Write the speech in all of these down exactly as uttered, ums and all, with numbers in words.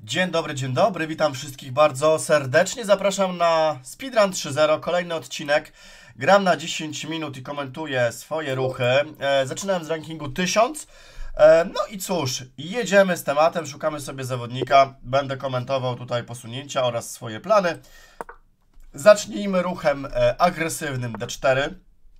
Dzień dobry, dzień dobry, witam wszystkich bardzo serdecznie. Zapraszam na Speedrun trzy zero, kolejny odcinek. Gram na dziesięć minut i komentuję swoje ruchy. E, zaczynałem z rankingu tysiąc. E, no i cóż, jedziemy z tematem, szukamy sobie zawodnika. Będę komentował tutaj posunięcia oraz swoje plany. Zacznijmy ruchem e, agresywnym D cztery.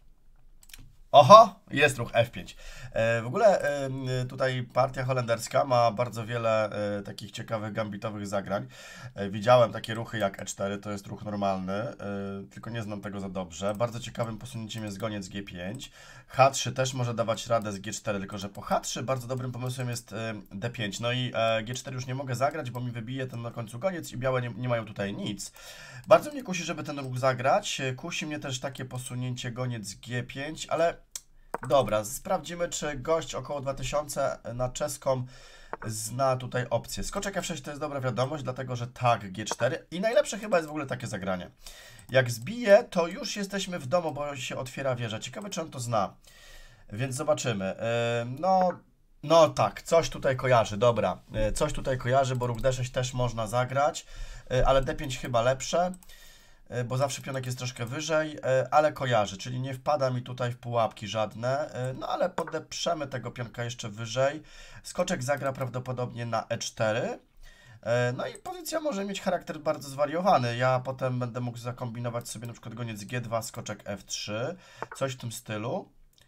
Oho, jest ruch F pięć. E, w ogóle e, tutaj partia holenderska ma bardzo wiele e, takich ciekawych gambitowych zagrań. E, widziałem takie ruchy jak E cztery, to jest ruch normalny, e, tylko nie znam tego za dobrze. Bardzo ciekawym posunięciem jest goniec G pięć. H trzy też może dawać radę z G cztery, tylko że po H trzy bardzo dobrym pomysłem jest e, D pięć. No i e, G cztery już nie mogę zagrać, bo mi wybije ten na końcu goniec i białe nie, nie mają tutaj nic. Bardzo mnie kusi, żeby ten ruch zagrać. Kusi mnie też takie posunięcie goniec G pięć, ale dobra, sprawdzimy, czy gość około dwa tysiące na czeską zna tutaj opcję. Skoczek F sześć to jest dobra wiadomość, dlatego że tak, G cztery i najlepsze chyba jest w ogóle takie zagranie. Jak zbije, to już jesteśmy w domu, bo się otwiera wieża. Ciekawe, czy on to zna. Więc zobaczymy. Yy, no, no tak, coś tutaj kojarzy, dobra. Yy, coś tutaj kojarzy, bo ruch D sześć też można zagrać, yy, ale D pięć chyba lepsze, bo zawsze pionek jest troszkę wyżej, ale kojarzy, czyli nie wpada mi tutaj w pułapki żadne, no ale podeprzemy tego pionka jeszcze wyżej. Skoczek zagra prawdopodobnie na E cztery, no i pozycja może mieć charakter bardzo zwariowany. Ja potem będę mógł zakombinować sobie na przykład goniec G dwa, skoczek F trzy, coś w tym stylu.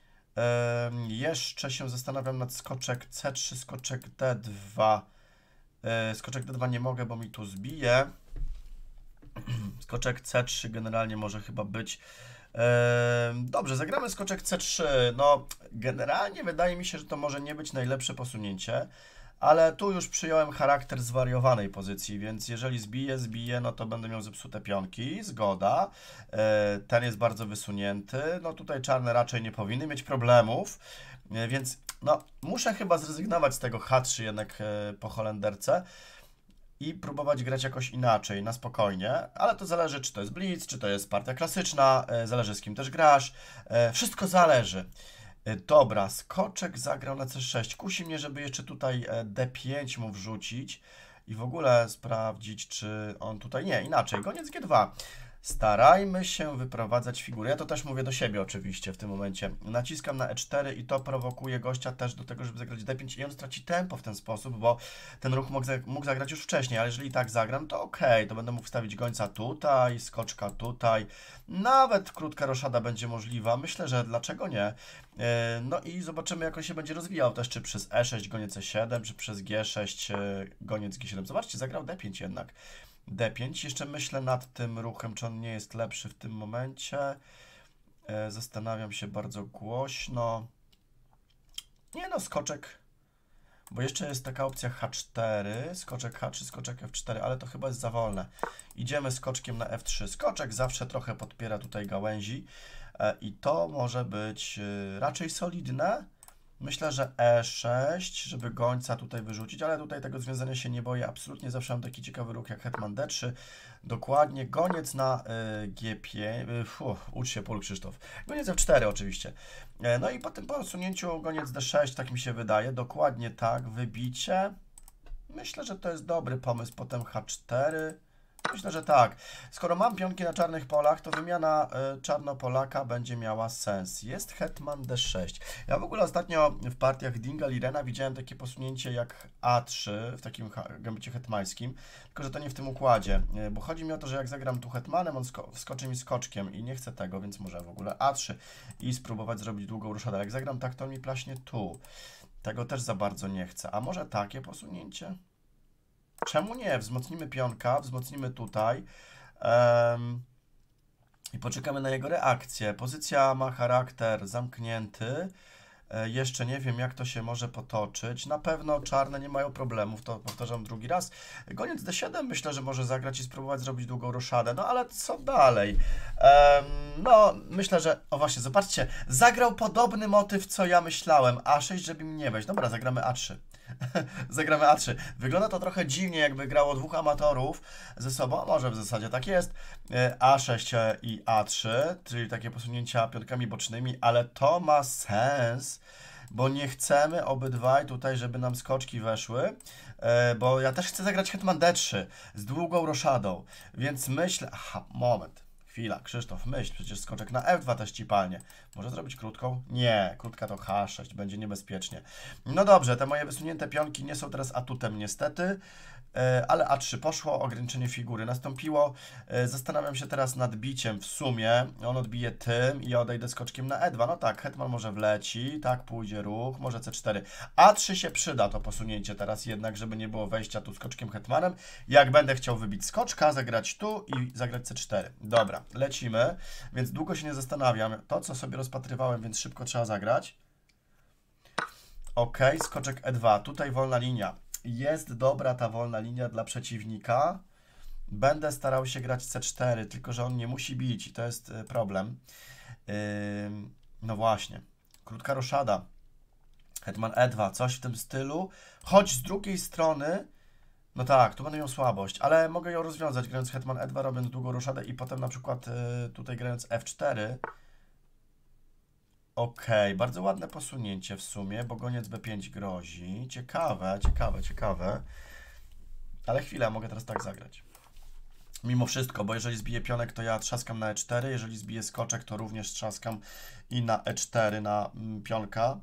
Jeszcze się zastanawiam nad skoczek C trzy, skoczek D dwa. Skoczek D dwa nie mogę, bo mi tu zbije. Skoczek C trzy generalnie może chyba być. Eee, dobrze, zagramy skoczek C trzy. No, generalnie wydaje mi się, że to może nie być najlepsze posunięcie, ale tu już przyjąłem charakter zwariowanej pozycji, więc jeżeli zbiję, zbiję, no to będę miał zepsute pionki. Zgoda. Eee, ten jest bardzo wysunięty. No tutaj czarne raczej nie powinny mieć problemów, eee, więc no, muszę chyba zrezygnować z tego H trzy jednak e, po holenderce i próbować grać jakoś inaczej, na spokojnie, ale to zależy, czy to jest blitz, czy to jest partia klasyczna, e, zależy z kim też grasz, e, wszystko zależy. E, dobra, skoczek zagrał na C sześć, kusi mnie, żeby jeszcze tutaj e, D pięć mu wrzucić i w ogóle sprawdzić, czy on tutaj, nie, inaczej, goniec G dwa. Starajmy się wyprowadzać figury. Ja to też mówię do siebie oczywiście w tym momencie. Naciskam na E cztery i to prowokuje gościa też do tego, żeby zagrać D pięć i on straci tempo w ten sposób, bo ten ruch mógł, mógł zagrać już wcześniej, ale jeżeli tak zagram, to ok, to będę mógł wstawić gońca tutaj, skoczka tutaj. Nawet krótka roszada będzie możliwa. Myślę, że dlaczego nie. No i zobaczymy, jak on się będzie rozwijał też, czy przez E sześć goniec E siedem, czy przez G sześć goniec G siedem. Zobaczcie, zagrał D pięć jednak. D pięć. Jeszcze myślę nad tym ruchem, czy on nie jest lepszy w tym momencie. E, zastanawiam się bardzo głośno. Nie no, skoczek. Bo jeszcze jest taka opcja H cztery, skoczek H trzy, skoczek F cztery, ale to chyba jest za wolne. Idziemy skoczkiem na F trzy. Skoczek zawsze trochę podpiera tutaj gałęzi e, i to może być e, raczej solidne. Myślę, że E sześć, żeby gońca tutaj wyrzucić, ale tutaj tego związania się nie boję. Absolutnie zawsze mam taki ciekawy ruch jak hetman D trzy. Dokładnie, goniec na y, G pięć, y, uf, ucz się Pól Krzysztof. Goniec F cztery oczywiście. E, no i po tym posunięciu goniec D sześć, tak mi się wydaje. Dokładnie tak, wybicie. Myślę, że to jest dobry pomysł. Potem H cztery. Myślę, że tak. Skoro mam pionki na czarnych polach, to wymiana y, czarnopolaka będzie miała sens. Jest hetman D sześć. Ja w ogóle ostatnio w partiach Dinga Lirena widziałem takie posunięcie jak A trzy w takim gambicie hetmańskim, tylko że to nie w tym układzie, y, bo chodzi mi o to, że jak zagram tu hetmanem, on sko wskoczy mi skoczkiem i nie chcę tego, więc może w ogóle A trzy i spróbować zrobić długą ruszadę. Jak zagram tak, to on mi plaśnie tu. Tego też za bardzo nie chcę. A może takie posunięcie? Czemu nie? Wzmocnimy pionka, wzmocnimy tutaj um, i poczekamy na jego reakcję. Pozycja ma charakter zamknięty. E, jeszcze nie wiem, jak to się może potoczyć. Na pewno czarne nie mają problemów, to powtarzam drugi raz. Goniec D siedem myślę, że może zagrać i spróbować zrobić długą roszadę. No ale co dalej? Um, no, myślę, że... O właśnie, zobaczcie. Zagrał podobny motyw, co ja myślałem. A sześć, żeby mi nie wejść. Dobra, zagramy A trzy. Zagramy A trzy. Wygląda to trochę dziwnie, jakby grało dwóch amatorów ze sobą, a może w zasadzie tak jest. A sześć i A trzy, czyli takie posunięcia pionkami bocznymi, ale to ma sens. bo nie chcemy obydwaj tutaj, żeby nam skoczki weszły, e, bo ja też chcę zagrać hetman d trzy z długą roszadą, więc myślę, aha, moment. Chwila, Krzysztof, myśl, przecież skoczek na f dwa też ci palnie. Może zrobić krótką? Nie, krótka to h sześć, będzie niebezpiecznie. No dobrze, te moje wysunięte pionki nie są teraz atutem niestety, ale a trzy poszło, ograniczenie figury nastąpiło. Zastanawiam się teraz nad biciem w sumie. On odbije tym i ja odejdę skoczkiem na e dwa. No tak, hetman może wleci, tak pójdzie ruch, może c cztery. a trzy się przyda to posunięcie teraz jednak, żeby nie było wejścia tu skoczkiem hetmanem. Jak będę chciał wybić skoczka, zagrać tu i zagrać c cztery. Dobra, lecimy, więc długo się nie zastanawiam. To, co sobie rozpatrywałem, więc szybko trzeba zagrać. Ok, skoczek e dwa, tutaj wolna linia. Jest dobra ta wolna linia dla przeciwnika. Będę starał się grać c cztery, tylko że on nie musi bić i to jest problem. Yy, no właśnie. Krótka roszada. Hetman e dwa, coś w tym stylu. Choć z drugiej strony, no tak, tu będę miał słabość, ale mogę ją rozwiązać grając hetman e dwa, robiąc długą roszadę i potem na przykład yy, tutaj grając f cztery. Ok, bardzo ładne posunięcie w sumie, bo goniec b pięć grozi. Ciekawe, ciekawe, ciekawe. Ale chwilę, mogę teraz tak zagrać. Mimo wszystko, bo jeżeli zbiję pionek, to ja trzaskam na e cztery, jeżeli zbiję skoczek, to również trzaskam i na e cztery, na mm, pionka.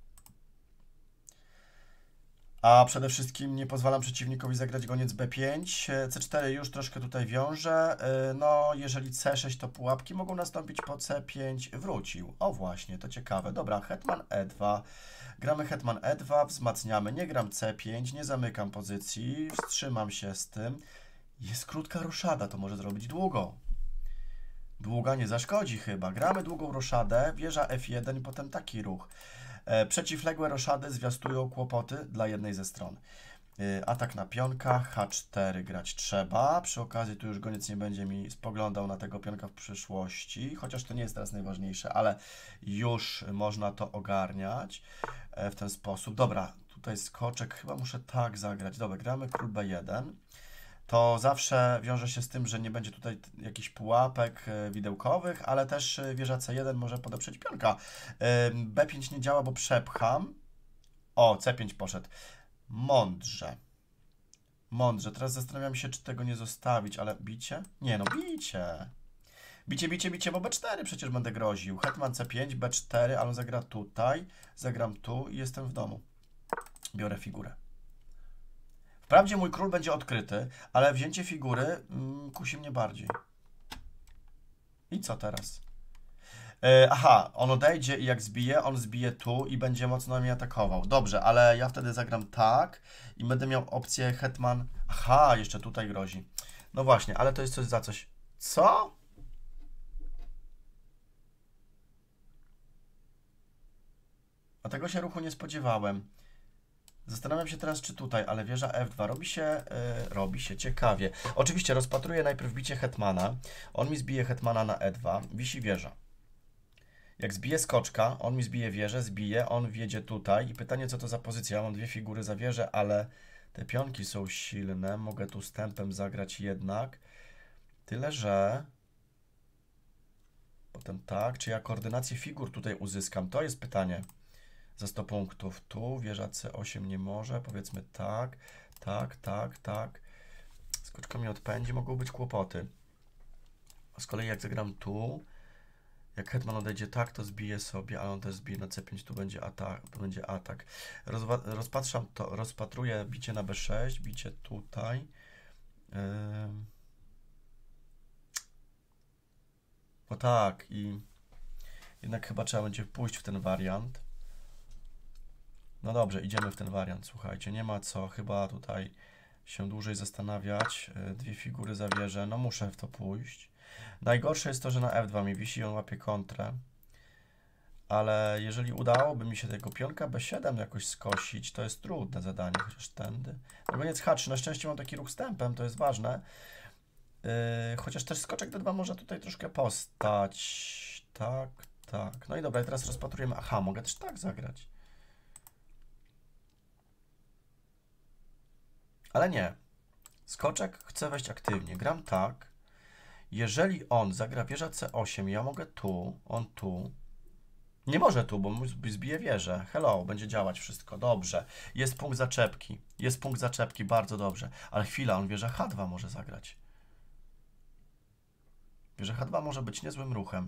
A przede wszystkim nie pozwalam przeciwnikowi zagrać goniec b pięć. c cztery już troszkę tutaj wiąże. No, jeżeli c sześć, to pułapki mogą nastąpić po c pięć. Wrócił. O właśnie, to ciekawe. Dobra, hetman e dwa. Gramy hetman e dwa, wzmacniamy. Nie gram c pięć, nie zamykam pozycji. Wstrzymam się z tym. Jest krótka roszada, to może zrobić długą. Długa nie zaszkodzi chyba. Gramy długą roszadę, wieża f jeden i potem taki ruch. Przeciwległe roszady zwiastują kłopoty dla jednej ze stron. Atak na pionka, h cztery grać trzeba. Przy okazji tu już goniec nie będzie mi spoglądał na tego pionka w przyszłości, chociaż to nie jest teraz najważniejsze, ale już można to ogarniać w ten sposób. Dobra, tutaj skoczek, chyba muszę tak zagrać. Dobra, gramy król b jeden. To zawsze wiąże się z tym, że nie będzie tutaj jakichś pułapek widełkowych, ale też wieża c jeden może podeprzeć pionka. b pięć nie działa, bo przepcham. O, c pięć poszedł. Mądrze. Mądrze. Teraz zastanawiam się, czy tego nie zostawić, ale bicie? Nie, no bicie. Bicie, bicie, bicie, bo b cztery przecież będę groził. Hetman c pięć, b cztery, ale on zagra tutaj. Zagram tu i jestem w domu. Biorę figurę. Wprawdzie mój król będzie odkryty, ale wzięcie figury mm, kusi mnie bardziej. I co teraz? Yy, aha, on odejdzie i jak zbije, on zbije tu i będzie mocno mnie atakował. Dobrze, ale ja wtedy zagram tak i będę miał opcję hetman. Aha, jeszcze tutaj grozi. No właśnie, ale to jest coś za coś. Co? A tego się ruchu nie spodziewałem. Zastanawiam się teraz, czy tutaj, ale wieża f dwa robi się, yy, robi się ciekawie. Oczywiście rozpatruję najpierw bicie hetmana. On mi zbije hetmana na e dwa, wisi wieża. Jak zbije skoczka, on mi zbije wieżę, zbije, on wjedzie tutaj i pytanie, co to za pozycja. Ja mam dwie figury za wieżę, ale te pionki są silne. Mogę tu stępem zagrać jednak. Tyle, że... Potem tak, czy ja koordynację figur tutaj uzyskam? To jest pytanie. Za sto punktów. Tu wieża c osiem nie może, powiedzmy tak, tak, tak, tak. Skoczka mi odpędzi, mogą być kłopoty. A z kolei jak zagram tu, jak hetman odejdzie tak, to zbije sobie, ale on też zbije na c pięć, tu będzie atak. Tu będzie atak. Rozwa rozpatrzam to, rozpatruję bicie na b sześć, bicie tutaj. Yy... No tak, i jednak chyba trzeba będzie pójść w ten wariant. No dobrze, idziemy w ten wariant, słuchajcie, nie ma co chyba tutaj się dłużej zastanawiać. Dwie figury za wieżę, no muszę w to pójść. Najgorsze jest to, że na f dwa mi wisi, on łapie kontrę. Ale jeżeli udałoby mi się tego pionka b siedem jakoś skosić, to jest trudne zadanie, chociaż tędy. No koniec h trzy, na szczęście mam taki ruch stępem, to jest ważne. Yy, chociaż też skoczek d dwa może tutaj troszkę postać. Tak, tak. No i dobra, teraz rozpatrujemy. Aha, mogę też tak zagrać. Ale nie. Skoczek chce wejść aktywnie. Gram tak. Jeżeli on zagra wieża c osiem, ja mogę tu, on tu. Nie może tu, bo mu zbije wieżę. Hello, będzie działać wszystko. Dobrze. Jest punkt zaczepki. Jest punkt zaczepki, bardzo dobrze. Ale chwila, on wieża H dwa może zagrać. Wieża H dwa może być niezłym ruchem.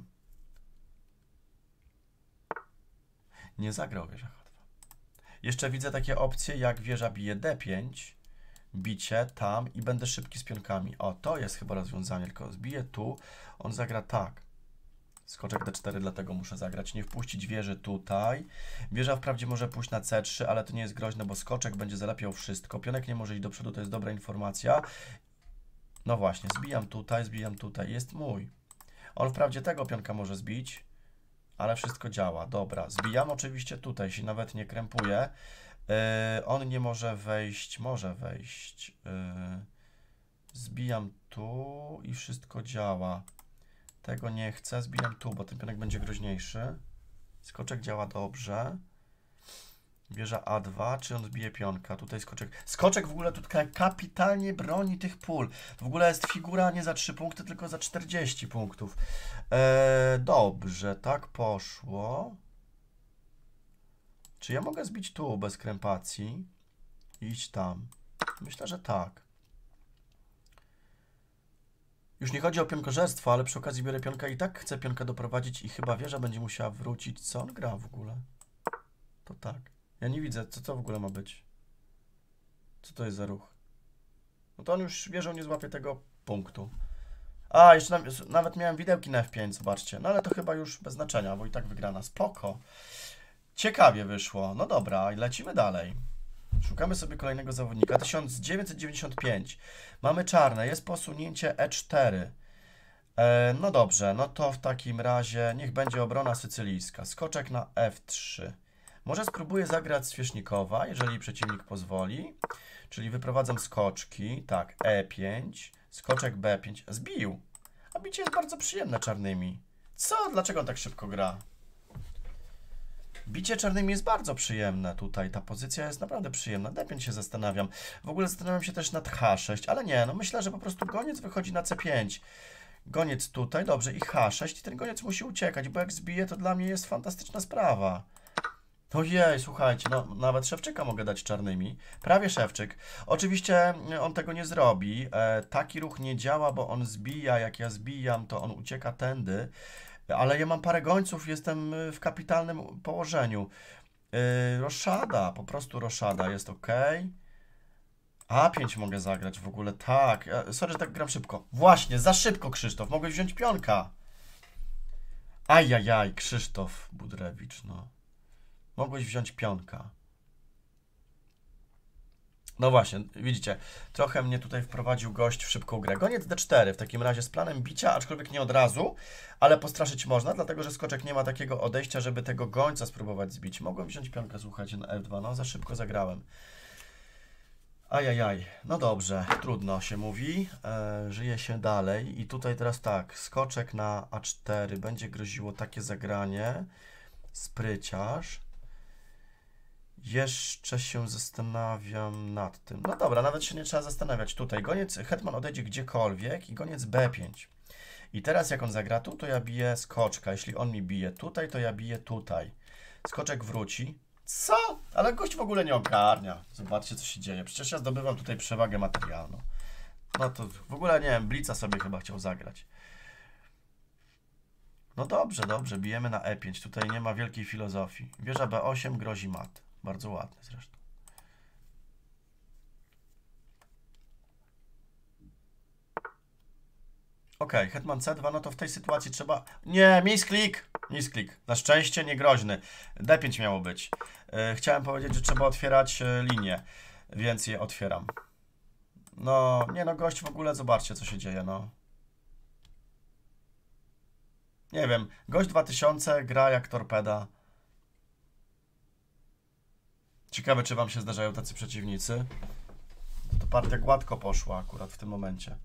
Nie zagrał wieża H dwa. Jeszcze widzę takie opcje, jak wieża bije D pięć. Bicie tam i będę szybki z pionkami. O, to jest chyba rozwiązanie. Tylko zbiję tu, on zagra tak. Skoczek D cztery, dlatego muszę zagrać. Nie wpuścić wieży tutaj. Wieża wprawdzie może pójść na C trzy, ale to nie jest groźne, bo skoczek będzie zalepiał wszystko. Pionek nie może iść do przodu, to jest dobra informacja. No właśnie, zbijam tutaj, zbijam tutaj. Jest mój. On wprawdzie tego pionka może zbić, ale wszystko działa. Dobra, zbijam oczywiście tutaj, się nawet nie krępuje. Yy, on nie może wejść, może wejść. Yy, zbijam tu i wszystko działa. Tego nie chcę, zbijam tu, bo ten pionek będzie groźniejszy. Skoczek działa dobrze. Wieża A dwa, czy on zbije pionka? Tutaj skoczek. Skoczek w ogóle tutaj kapitalnie broni tych pól. W ogóle jest figura nie za trzy punkty, tylko za czterdzieści punktów. Eee, dobrze, tak poszło. Czy ja mogę zbić tu bez krępacji? Iść tam. Myślę, że tak. Już nie chodzi o pionkożerstwo, ale przy okazji biorę pionka i tak chcę pionka doprowadzić i chyba wieża będzie musiała wrócić. Co on gra w ogóle? To tak. Ja nie widzę, co to w ogóle ma być. Co to jest za ruch? No to on już wieżą nie złapie tego punktu. A, jeszcze na, nawet miałem widełki na F pięć, zobaczcie. No ale to chyba już bez znaczenia, bo i tak wygrana. Spoko. Ciekawie wyszło. No dobra, i lecimy dalej. Szukamy sobie kolejnego zawodnika. tysiąc dziewięćset dziewięćdziesiąt pięć. Mamy czarne. Jest posunięcie E cztery. E, no dobrze, no to w takim razie niech będzie obrona sycylijska. Skoczek na F trzy. Może spróbuję zagrać Zwierzchnikowa, jeżeli przeciwnik pozwoli. Czyli wyprowadzam skoczki. Tak, E pięć. Skoczek B pięć. Zbił. A bicie jest bardzo przyjemne czarnymi. Co? Dlaczego on tak szybko gra? Bicie czarnymi jest bardzo przyjemne tutaj. Ta pozycja jest naprawdę przyjemna. D pięć się zastanawiam. W ogóle zastanawiam się też nad H sześć, ale nie, no myślę, że po prostu goniec wychodzi na C pięć. Goniec tutaj, dobrze, i H sześć. I ten goniec musi uciekać, bo jak zbije, to dla mnie jest fantastyczna sprawa. Ojej, słuchajcie, no nawet szewczyka mogę dać czarnymi. Prawie szewczyk. Oczywiście on tego nie zrobi. E, taki ruch nie działa, bo on zbija. Jak ja zbijam, to on ucieka tędy. Ale ja mam parę gońców, jestem w kapitalnym położeniu. Yy, roszada, po prostu roszada, jest ok. A pięć mogę zagrać w ogóle, tak. Sorry, że tak gram szybko. Właśnie, za szybko, Krzysztof, mogłeś wziąć pionka. Ajajaj, Krzysztof Budrewicz, no. Mogłeś wziąć pionka. No właśnie, widzicie, trochę mnie tutaj wprowadził gość w szybką grę. Goniec D cztery w takim razie z planem bicia, aczkolwiek nie od razu, ale postraszyć można, dlatego że skoczek nie ma takiego odejścia, żeby tego gońca spróbować zbić. Mogłem wziąć pionkę, słuchajcie, na F dwa, no za szybko zagrałem. Ajajaj, no dobrze, trudno się mówi, e, żyje się dalej i tutaj teraz tak, skoczek na A cztery, będzie groziło takie zagranie, spryciarz. Jeszcze się zastanawiam nad tym. No dobra, nawet się nie trzeba zastanawiać. Tutaj goniec, hetman odejdzie gdziekolwiek i goniec B pięć. I teraz jak on zagra tu, to ja biję skoczka. Jeśli on mi bije tutaj, to ja biję tutaj. Skoczek wróci. Co? Ale gość w ogóle nie ogarnia. Zobaczcie, co się dzieje. Przecież ja zdobywam tutaj przewagę materialną. No to w ogóle nie wiem, Blica sobie chyba chciał zagrać. No dobrze, dobrze, bijemy na E pięć. Tutaj nie ma wielkiej filozofii. Wieża B osiem grozi mat. Bardzo ładny zresztą. Ok, hetman C dwa, no to w tej sytuacji trzeba... Nie, misklik! Misklik. Na szczęście niegroźny. D pięć miało być. Yy, chciałem powiedzieć, że trzeba otwierać yy, linię, więc je otwieram. No, nie no, gość w ogóle, zobaczcie, co się dzieje, no. Nie wiem, gość dwa tysiące gra jak torpeda. Ciekawe, czy wam się zdarzają tacy przeciwnicy. To partia gładko poszła akurat w tym momencie.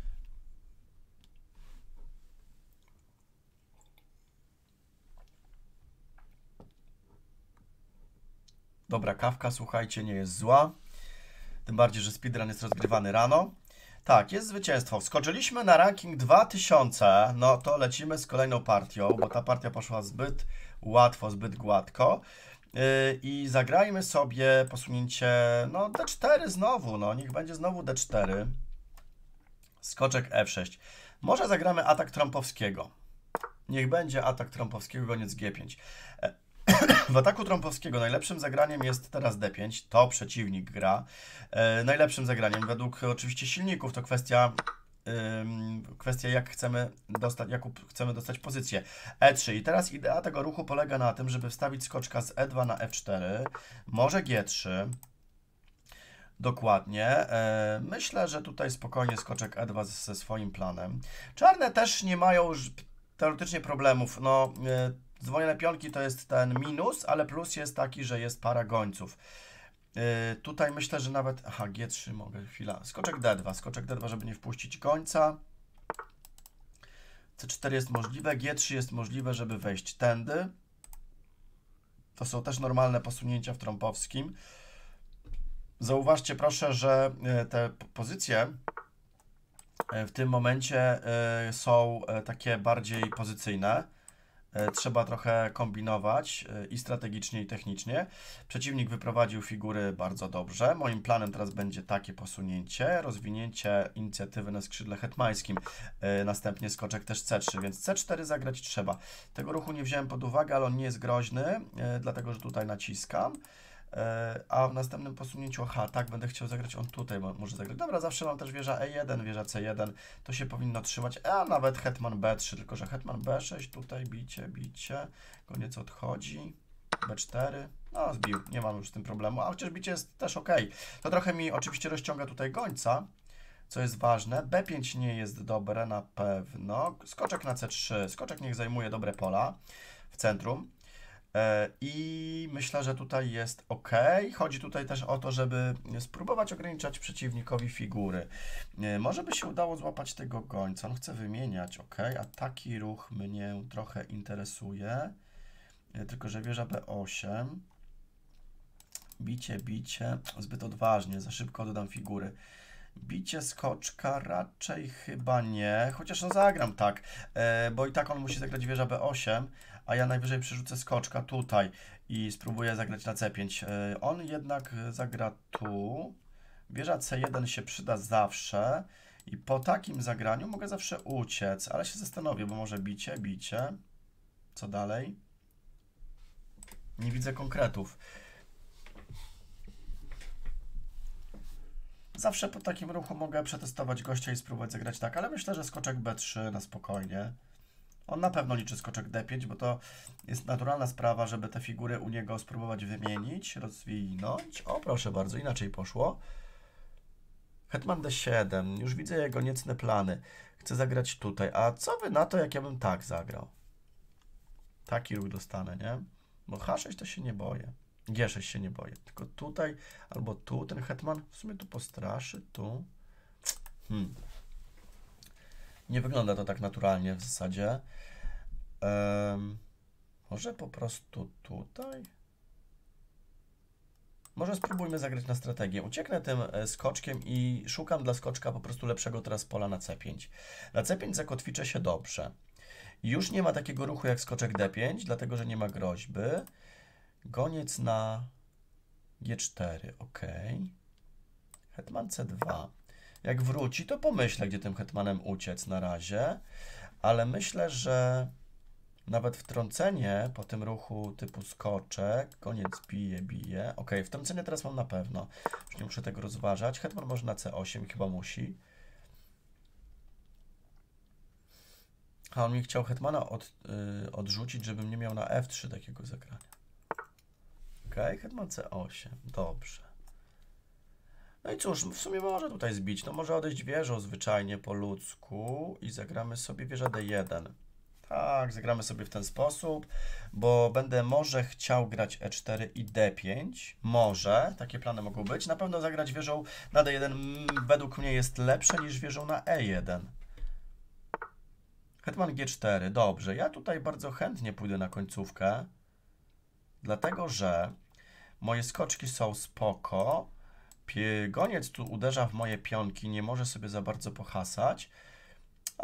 Dobra, kawka, słuchajcie, nie jest zła. Tym bardziej, że speedrun jest rozgrywany rano. Tak, jest zwycięstwo. Wskoczyliśmy na ranking dwa tysiące. No to lecimy z kolejną partią, bo ta partia poszła zbyt łatwo, zbyt gładko. I zagrajmy sobie posunięcie, no D cztery znowu, no niech będzie znowu D cztery. Skoczek F sześć. Może zagramy atak Trąpowskiego. Niech będzie atak Trąpowskiego, goniec G pięć. W ataku Trąpowskiego najlepszym zagraniem jest teraz D pięć, to przeciwnik gra. E, najlepszym zagraniem według oczywiście silników to kwestia, ym, kwestia jak chcemy dostać, jaką chcemy dostać pozycję. E trzy i teraz idea tego ruchu polega na tym, żeby wstawić skoczka z E dwa na F cztery, może G trzy. Dokładnie. E, myślę, że tutaj spokojnie skoczek E dwa ze swoim planem. Czarne też nie mają już teoretycznie problemów. No, e, dzwonione pionki to jest ten minus, ale plus jest taki, że jest para gońców. Yy, tutaj myślę, że nawet... Aha, G trzy mogę, chwila. Skoczek D dwa, skoczek D dwa, żeby nie wpuścić gońca. C cztery jest możliwe, G trzy jest możliwe, żeby wejść tędy. To są też normalne posunięcia w Trąpowskim. Zauważcie proszę, że te pozycje w tym momencie są takie bardziej pozycyjne. Trzeba trochę kombinować i strategicznie, i technicznie. Przeciwnik wyprowadził figury bardzo dobrze. Moim planem teraz będzie takie posunięcie, rozwinięcie inicjatywy na skrzydle hetmańskim. Następnie skoczek też C trzy, więc C cztery zagrać trzeba. Tego ruchu nie wziąłem pod uwagę, ale on nie jest groźny, dlatego że tutaj naciskam. A w następnym posunięciu, aha, tak, będę chciał zagrać, on tutaj może zagrać. Dobra, zawsze mam też wieża E jeden, wieża C jeden, to się powinno trzymać, a nawet hetman B trzy, tylko że hetman B sześć, tutaj bicie, bicie, koniec odchodzi, B cztery, no zbił, nie mam już z tym problemu, a chociaż bicie jest też ok. To trochę mi oczywiście rozciąga tutaj gońca, co jest ważne. B pięć nie jest dobre na pewno, skoczek na C trzy, skoczek niech zajmuje dobre pola w centrum. I myślę, że tutaj jest ok. Chodzi tutaj też o to, żeby spróbować ograniczać przeciwnikowi figury. Może by się udało złapać tego gońca. On chce wymieniać, ok. A taki ruch mnie trochę interesuje. Tylko że wieża B osiem. Bicie, bicie. Zbyt odważnie, za szybko dodam figury. Bicie skoczka raczej chyba nie, chociaż no zagram tak, e, bo i tak on musi zagrać wieża B osiem, a ja najwyżej przerzucę skoczka tutaj i spróbuję zagrać na C pięć. E, on jednak zagra tu, wieża C jeden się przyda zawsze i po takim zagraniu mogę zawsze uciec, ale się zastanowię, bo może bicie, bicie, co dalej? Nie widzę konkretów. Zawsze po takim ruchu mogę przetestować gościa i spróbować zagrać tak, ale myślę, że skoczek B trzy na spokojnie. On na pewno liczy skoczek D pięć, bo to jest naturalna sprawa, żeby te figury u niego spróbować wymienić, rozwinąć. O, proszę bardzo, inaczej poszło. Hetman D siedem, już widzę jego niecne plany. Chcę zagrać tutaj. A co wy na to, jak ja bym tak zagrał? Taki ruch dostanę, nie? Bo H sześć to się nie boję. G sześć się nie boję, tylko tutaj albo tu ten hetman w sumie tu postraszy, tu. Hmm. Nie wygląda to tak naturalnie w zasadzie. Um, może po prostu tutaj? Może spróbujmy zagrać na strategię. Ucieknę tym skoczkiem i szukam dla skoczka po prostu lepszego teraz pola na C pięć. Na C pięć zakotwiczę się dobrze. Już nie ma takiego ruchu jak skoczek D pięć, dlatego że nie ma groźby. Goniec na G cztery, ok. Hetman C dwa. Jak wróci, to pomyślę, gdzie tym hetmanem uciec na razie, ale myślę, że nawet wtrącenie po tym ruchu typu skoczek, koniec bije, bije. Ok, wtrącenie teraz mam na pewno. Już nie muszę tego rozważać. Hetman może na C osiem, chyba musi. A on mi chciał hetmana od, yy, odrzucić, żebym nie miał na F trzy takiego zagrania. Ok, hetman C osiem, dobrze. No i cóż, w sumie może tutaj zbić. No może odejść wieżą zwyczajnie po ludzku i zagramy sobie wieża D jeden. Tak, zagramy sobie w ten sposób, bo będę może chciał grać E cztery i D pięć. Może, takie plany mogą być. Na pewno zagrać wieżą na D jeden według mnie jest lepsze niż wieżą na E jeden. Hetman G cztery, dobrze. Ja tutaj bardzo chętnie pójdę na końcówkę, dlatego że moje skoczki są spoko. Goniec tu uderza w moje pionki, nie może sobie za bardzo pohasać. Ale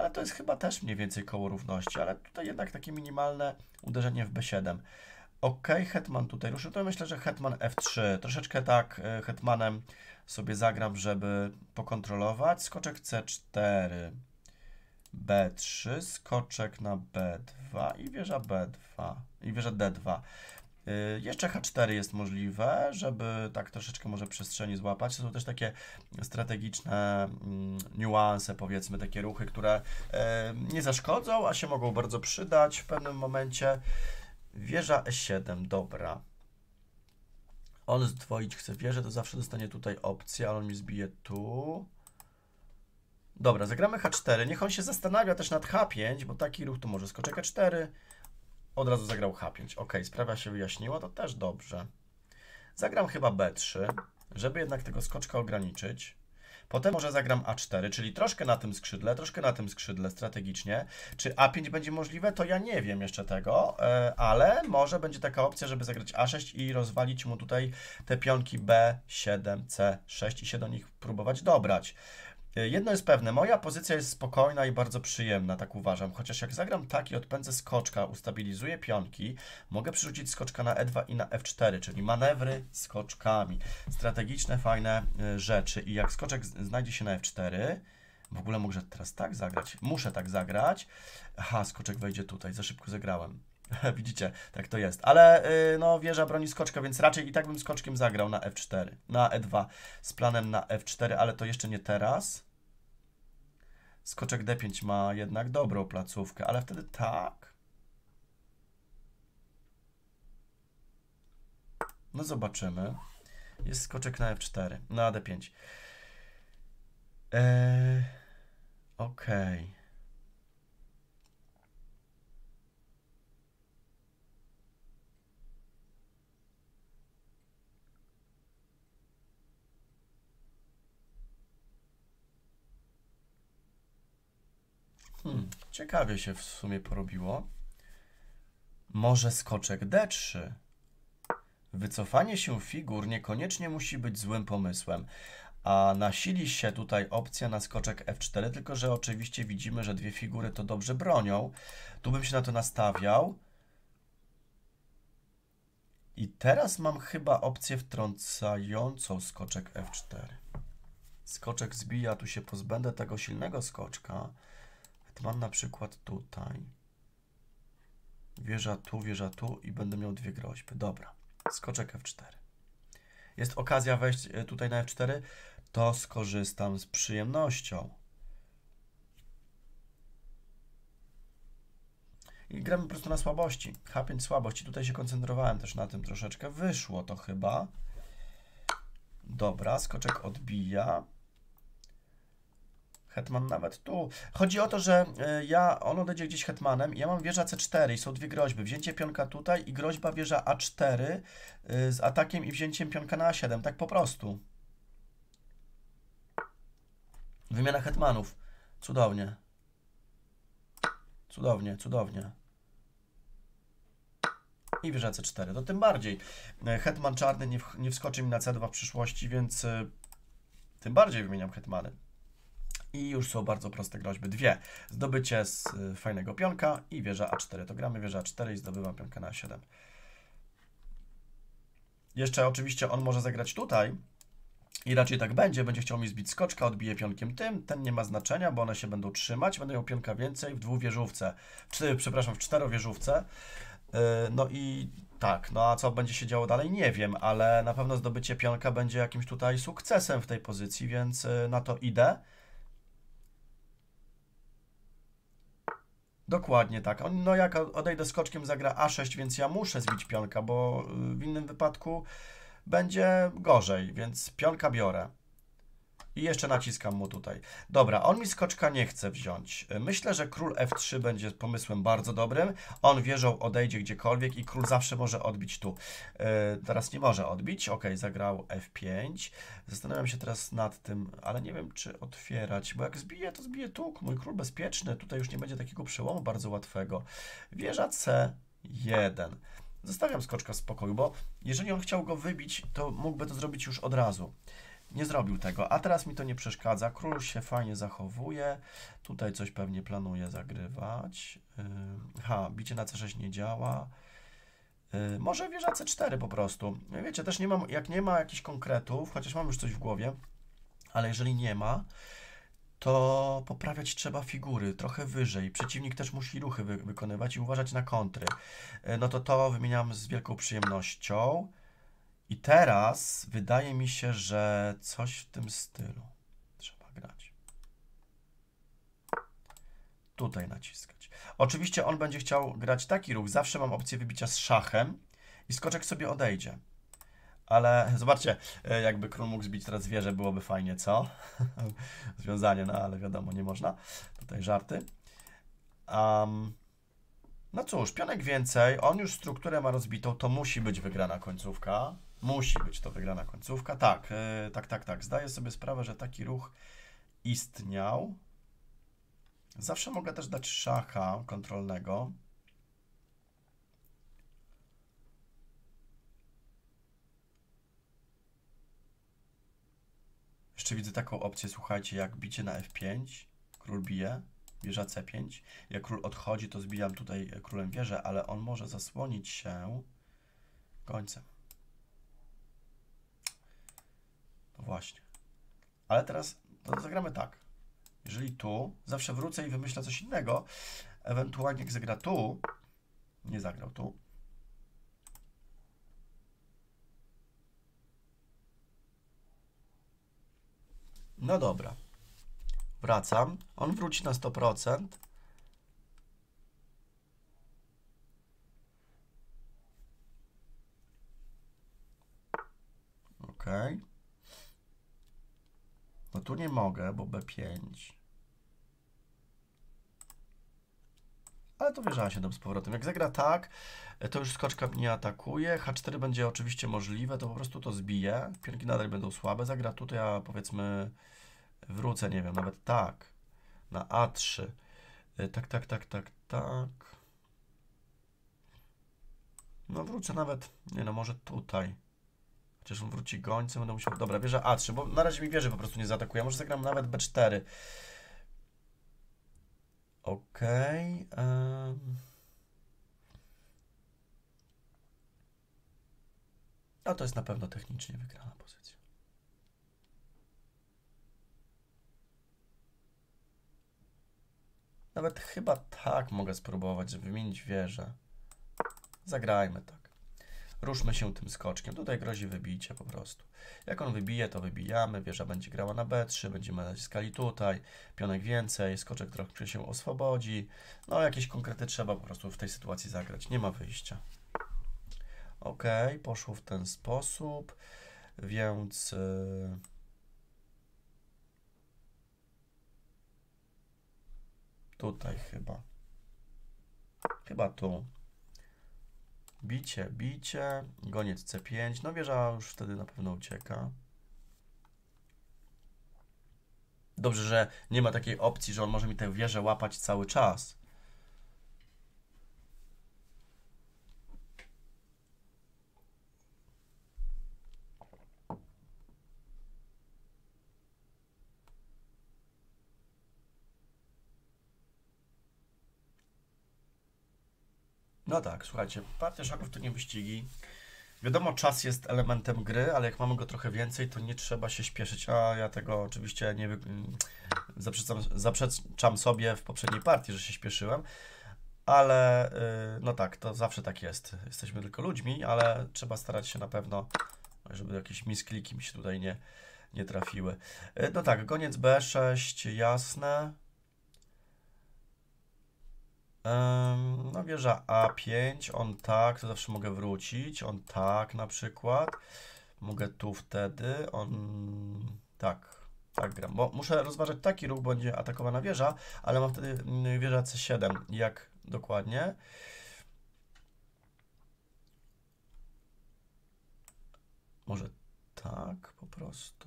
ale to jest chyba też mniej więcej koło równości, ale tutaj jednak takie minimalne uderzenie w B siedem. Ok, hetman tutaj ruszył, to myślę, że hetman F trzy. Troszeczkę tak hetmanem sobie zagram, żeby pokontrolować. Skoczek C cztery, B trzy, skoczek na B dwa i wieża B dwa i wieża D dwa. Yy, jeszcze H cztery jest możliwe, żeby tak troszeczkę może przestrzeni złapać. To są też takie strategiczne mm, niuanse, powiedzmy, takie ruchy, które yy, nie zaszkodzą, a się mogą bardzo przydać w pewnym momencie. Wieża E siedem, dobra. On zdwoić chce wieżę, to zawsze dostanie tutaj opcję, ale on mi zbije tu. Dobra, zagramy H cztery. Niech on się zastanawia też nad H pięć, bo taki ruch to może skoczek E cztery. Od razu zagrał H pięć. Ok, sprawa się wyjaśniła, to też dobrze. Zagram chyba B trzy, żeby jednak tego skoczka ograniczyć. Potem może zagram A cztery, czyli troszkę na tym skrzydle, troszkę na tym skrzydle strategicznie. Czy A pięć będzie możliwe? To ja nie wiem jeszcze tego, ale może będzie taka opcja, żeby zagrać A sześć i rozwalić mu tutaj te pionki B siedem, C sześć i się do nich próbować dobrać. Jedno jest pewne, moja pozycja jest spokojna i bardzo przyjemna, tak uważam. Chociaż jak zagram tak i odpędzę skoczka, ustabilizuję pionki, mogę przerzucić skoczka na E dwa i na F cztery, czyli manewry skoczkami. Strategiczne, fajne rzeczy. I jak skoczek znajdzie się na F cztery, w ogóle mogę teraz tak zagrać. Muszę tak zagrać. Aha, skoczek wejdzie tutaj, za szybko zagrałem. Widzicie, tak to jest. Ale yy, no, wieża broni skoczka, więc raczej i tak bym skoczkiem zagrał na F cztery, na E dwa z planem na F cztery, ale to jeszcze nie teraz. Skoczek D pięć ma jednak dobrą placówkę, ale wtedy tak. No zobaczymy. Jest skoczek na F cztery, na D pięć. Eee, Okej. Okay. Hmm, ciekawie się w sumie porobiło. Może skoczek D trzy. Wycofanie się figur niekoniecznie musi być złym pomysłem. A nasili się tutaj opcja na skoczek F cztery, tylko że oczywiście widzimy, że dwie figury to dobrze bronią. Tu bym się na to nastawiał. I teraz mam chyba opcję wtrącającą skoczek F cztery. Skoczek zbija, tu się pozbędę tego silnego skoczka. Mam na przykład tutaj. Wieża tu, wieża tu i będę miał dwie groźby. Dobra, skoczek F cztery. Jest okazja wejść tutaj na F cztery, to skorzystam z przyjemnością. I gramy po prostu na słabości. H pięć słabości. Tutaj się koncentrowałem też na tym troszeczkę. Wyszło to chyba. Dobra, skoczek odbija. Hetman nawet tu. Chodzi o to, że ja, on odejdzie gdzieś hetmanem i ja mam wieża C cztery i są dwie groźby. Wzięcie pionka tutaj i groźba wieża A cztery z atakiem i wzięciem pionka na A siedem. Tak po prostu. Wymiana hetmanów. Cudownie. Cudownie, cudownie. I wieża C cztery. To tym bardziej. Hetman czarny nie, w, nie wskoczy mi na C dwa w przyszłości, więc y, tym bardziej wymieniam hetmany. I już są bardzo proste groźby. Dwie. Zdobycie z y, fajnego pionka i wieża A cztery. To gramy wieża A cztery i zdobywam pionka na A siedem. Jeszcze oczywiście on może zagrać tutaj. I raczej tak będzie. Będzie chciał mi zbić skoczka, odbije pionkiem tym. Ten nie ma znaczenia, bo one się będą trzymać. Będę miał pionka więcej w dwuwieżówce. Czy, przepraszam, w czterowieżówce. Yy, no i tak, no a co będzie się działo dalej? Nie wiem, ale na pewno zdobycie pionka będzie jakimś tutaj sukcesem w tej pozycji, więc yy, na to idę. Dokładnie tak. On, no jak odejdę skoczkiem, zagra A sześć, więc ja muszę zbić pionka, bo w innym wypadku będzie gorzej, więc pionka biorę. I jeszcze naciskam mu tutaj. Dobra, on mi skoczka nie chce wziąć. Myślę, że król F trzy będzie pomysłem bardzo dobrym. On wieżą odejdzie gdziekolwiek i król zawsze może odbić tu. Yy, teraz nie może odbić. Ok, zagrał F pięć. Zastanawiam się teraz nad tym, ale nie wiem, czy otwierać, bo jak zbije, to zbije tu. Mój król bezpieczny. Tutaj już nie będzie takiego przełomu bardzo łatwego. Wieża C jeden. Zostawiam skoczka w spokoju, bo jeżeli on chciał go wybić, to mógłby to zrobić już od razu. Nie zrobił tego, a teraz mi to nie przeszkadza. Król się fajnie zachowuje. Tutaj coś pewnie planuje zagrywać. Yy, ha, bicie na C sześć nie działa. Yy, może wieża C cztery po prostu. Wiecie, też nie mam, jak nie ma jakichś konkretów, chociaż mam już coś w głowie, ale jeżeli nie ma, to poprawiać trzeba figury trochę wyżej. Przeciwnik też musi ruchy wy wykonywać i uważać na kontry. Yy, no to to wymieniam z wielką przyjemnością. I teraz wydaje mi się, że coś w tym stylu trzeba grać. Tutaj naciskać. Oczywiście on będzie chciał grać taki ruch. Zawsze mam opcję wybicia z szachem i skoczek sobie odejdzie. Ale zobaczcie, jakby król mógł zbić teraz wieżę, byłoby fajnie, co? Związanie, no ale wiadomo, nie można. Tutaj żarty. Um, no cóż, pionek więcej. On już strukturę ma rozbitą, to musi być wygrana końcówka. Musi być to wygrana końcówka. Tak, yy, tak, tak, tak. Zdaję sobie sprawę, że taki ruch istniał. Zawsze mogę też dać szacha kontrolnego. Jeszcze widzę taką opcję, słuchajcie, jak bicie na F pięć. Król bije, wieża C pięć. Jak król odchodzi, to zbijam tutaj królem wieżę, ale on może zasłonić się końcem. No właśnie. Ale teraz no zagramy tak. Jeżeli tu, zawsze wrócę i wymyślę coś innego. Ewentualnie jak zagra tu, nie zagrał tu. No dobra. Wracam. On wróci na sto procent. Ok. No tu nie mogę, bo B pięć. Ale to wieża siedem z powrotem. Jak zagra tak, to już skoczka mnie atakuje. H cztery będzie oczywiście możliwe, to po prostu to zbije. Pionki nadal będą słabe. Zagra tutaj, a powiedzmy wrócę, nie wiem, nawet tak. Na A trzy. Tak, tak, tak, tak, tak. No wrócę nawet, nie no, może tutaj. Chociaż on wróci gońcem, będę musiał... Dobra, wieża A trzy, bo na razie mi wieży po prostu nie zaatakuje. Może zagram nawet B cztery. Okej. Okay, um. No to jest na pewno technicznie wygrana pozycja. Nawet chyba tak mogę spróbować, żeby wymienić wieżę. Zagrajmy tak. Ruszmy się tym skoczkiem. Tutaj grozi wybicie po prostu. Jak on wybije, to wybijamy. Wieża będzie grała na B trzy. Będziemy naciskali tutaj. Pionek więcej. Skoczek trochę się oswobodzi. No jakieś konkrety trzeba po prostu w tej sytuacji zagrać. Nie ma wyjścia. Ok, poszło w ten sposób. Więc... Yy... tutaj chyba. Chyba tu. Bicie, bicie, goniec C pięć, no wieża już wtedy na pewno ucieka. Dobrze, że nie ma takiej opcji, że on może mi tę wieżę łapać cały czas. No tak, słuchajcie, partia szaków to nie wyścigi. Wiadomo, czas jest elementem gry, ale jak mamy go trochę więcej, to nie trzeba się śpieszyć. A ja tego oczywiście nie wy... zaprzeczam, zaprzeczam sobie w poprzedniej partii, że się śpieszyłem. Ale yy, no tak, to zawsze tak jest. Jesteśmy tylko ludźmi, ale trzeba starać się na pewno, żeby jakieś miskliki mi się tutaj nie, nie trafiły. Yy, no tak, goniec B sześć, jasne. No wieża A pięć, on tak, to zawsze mogę wrócić, on tak na przykład, mogę tu wtedy, on tak, tak gram, bo muszę rozważać taki ruch, bo będzie atakowana wieża, ale mam wtedy wieża C siedem, jak dokładnie? Może tak po prostu,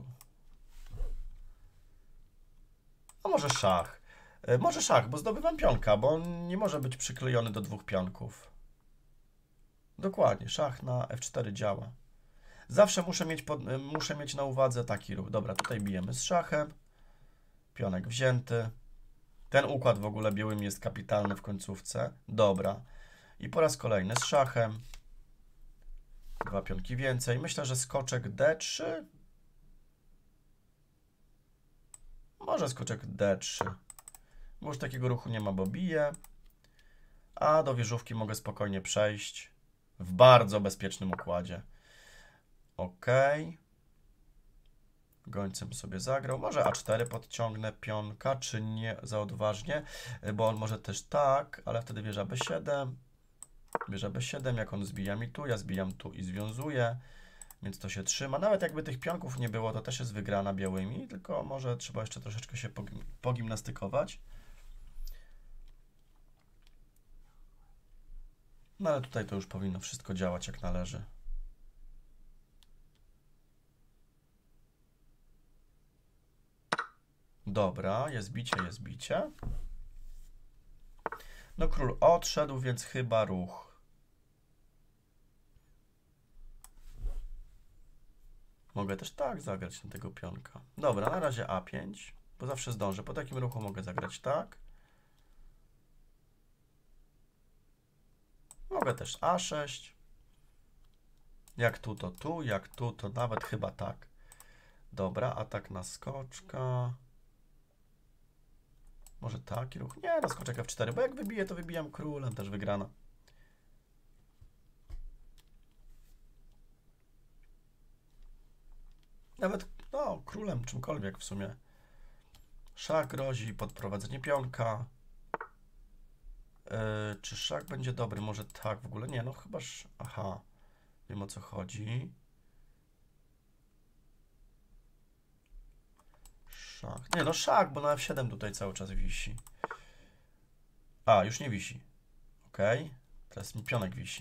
a może szach. Może szach, bo zdobywam pionka, bo on nie może być przyklejony do dwóch pionków. Dokładnie, szach na F cztery działa. Zawsze muszę mieć, pod, muszę mieć na uwadze taki ruch. Dobra, tutaj bijemy z szachem. Pionek wzięty. Ten układ w ogóle białym jest kapitalny w końcówce. Dobra. I po raz kolejny z szachem. Dwa pionki więcej. Myślę, że skoczek D trzy. Może skoczek D trzy. Bo już takiego ruchu nie ma, bo bije. A do wieżówki mogę spokojnie przejść. W bardzo bezpiecznym układzie. Ok. Gońcem sobie zagrał. Może A cztery podciągnę pionka, czy nie za odważnie, bo on może też tak, ale wtedy wieża B siedem. Wieża B siedem, jak on zbija mi tu, ja zbijam tu i związuję, więc to się trzyma. Nawet jakby tych pionków nie było, to też jest wygrana białymi, tylko może trzeba jeszcze troszeczkę się pogimnastykować. No ale tutaj to już powinno wszystko działać jak należy. Dobra, jest bicie, jest bicie. No król odszedł, więc chyba ruch. Mogę też tak zagrać na tego pionka. Dobra, na razie A pięć, bo zawsze zdążę. Po takim ruchu mogę zagrać tak. Mogę też A sześć. Jak tu, to tu. Jak tu, to nawet chyba tak. Dobra, atak na skoczka. Może taki ruch? Nie, no skoczek F cztery, bo jak wybiję, to wybijam królem, też wygrana. Nawet, no, królem, czymkolwiek w sumie. Szach grozi, podprowadzenie pionka. Yy, czy szach będzie dobry? Może tak w ogóle? Nie, no chyba... Aha, wiem o co chodzi. Szach. Nie, no szach, bo na F siedem tutaj cały czas wisi. A, już nie wisi. Ok. Teraz mi pionek wisi.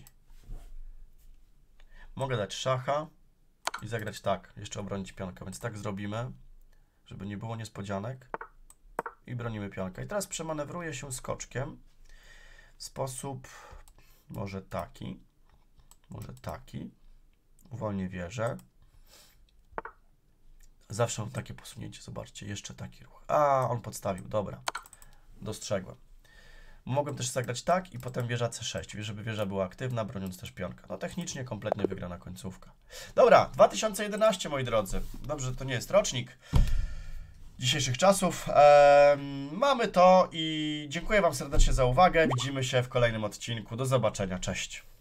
Mogę dać szacha i zagrać tak. Jeszcze obronić pionka, więc tak zrobimy, żeby nie było niespodzianek. I bronimy pionka. I teraz przemanewruję się skoczkiem w sposób może taki. Może taki. Uwolnię wieżę. Zawsze mam takie posunięcie, zobaczcie, jeszcze taki ruch. A, on podstawił, dobra, dostrzegłem. Mogłem też zagrać tak i potem wieża C sześć, żeby wieża była aktywna, broniąc też pionka. No technicznie kompletnie wygrana końcówka. Dobra, dwa tysiące jedenaście, moi drodzy. Dobrze, to nie jest rocznik dzisiejszych czasów. Eee, mamy to i dziękuję Wam serdecznie za uwagę. Widzimy się w kolejnym odcinku. Do zobaczenia, cześć.